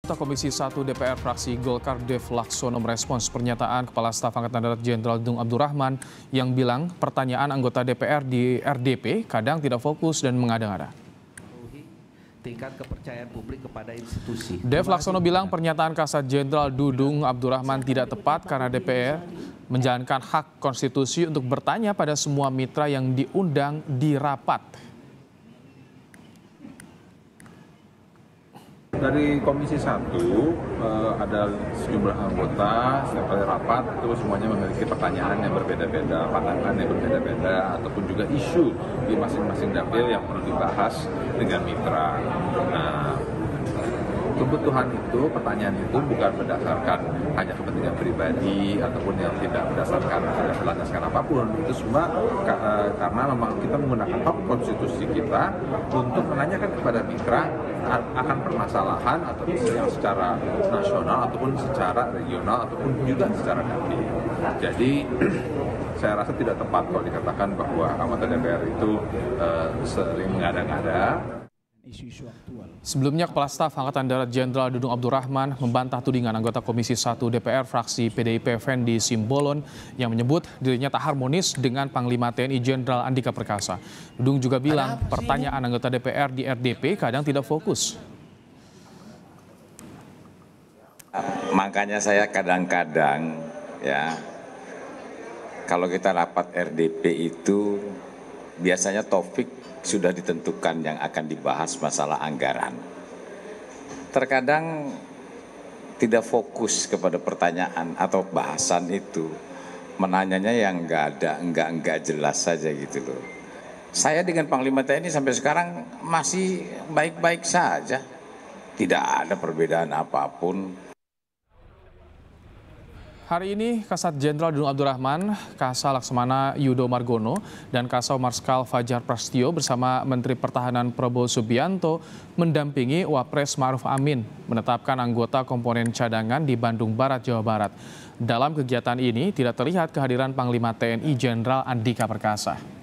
Komisi 1 DPR fraksi Golkar Dev Laksono merespons pernyataan Kepala Staf Angkatan Darat Jenderal Dudung Abdurrahman yang bilang pertanyaan anggota DPR di RDP kadang tidak fokus dan mengada-ngada. Tingkat kepercayaan publik kepada institusi. Dev Laksono bilang pernyataan Kasat Jenderal Dudung Abdurrahman tidak tepat karena DPR menjalankan hak konstitusi untuk bertanya pada semua mitra yang diundang di rapat. Dari Komisi 1 ada sejumlah anggota setiap kali rapat itu semuanya memiliki pertanyaan yang berbeda-beda, pandangan yang berbeda-beda, ataupun juga isu di masing-masing dapil yang perlu dibahas dengan mitra. Nah, kebutuhan itu, pertanyaan itu bukan berdasarkan hanya kepentingan pribadi ataupun yang tidak berdasarkan apapun. Itu semua karena memang kita menggunakan hak konstitusi kita untuk menanyakan kepada mitra akan permasalahan ataupun yang secara nasional ataupun secara regional ataupun juga secara dapil. Jadi saya rasa tidak tepat kalau dikatakan bahwa anggota DPR itu sering mengada-ngada. Sebelumnya, Kepala Staf Angkatan Darat Jenderal Dudung Abdurrahman membantah tudingan anggota Komisi 1 DPR fraksi PDIP Fendi Simbolon yang menyebut dirinya tak harmonis dengan Panglima TNI Jenderal Andika Perkasa. Dudung juga bilang pertanyaan anggota DPR di RDP kadang tidak fokus. Makanya saya kadang-kadang ya, kalau kita rapat RDP itu biasanya topik sudah ditentukan yang akan dibahas masalah anggaran. Terkadang tidak fokus kepada pertanyaan atau bahasan itu, menanyanya yang enggak jelas saja gitu loh. Saya dengan Panglima TNI sampai sekarang masih baik-baik saja, tidak ada perbedaan apapun. Hari ini, Kasat Jenderal Dudung Abdurrahman, Kasal Laksamana Yudo Margono, dan Kasau Marskal Fajar Prasetyo bersama Menteri Pertahanan Prabowo Subianto mendampingi Wapres Ma'ruf Amin menetapkan anggota komponen cadangan di Bandung Barat, Jawa Barat. Dalam kegiatan ini tidak terlihat kehadiran Panglima TNI Jenderal Andika Perkasa.